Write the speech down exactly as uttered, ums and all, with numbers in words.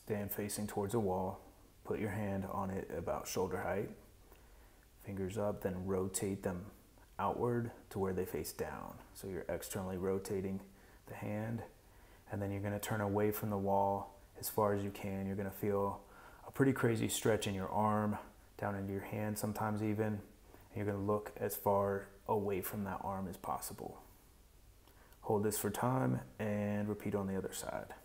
Stand facing towards a wall. Put your hand on it about shoulder height. Fingers up, then rotate them outward to where they face down. So you're externally rotating the hand, and then you're going to turn away from the wall as far as you can. You're going to feel a pretty crazy stretch in your arm, down into your hand sometimes even, and you're going to look as far away from that arm as possible. Hold this for time and repeat on the other side.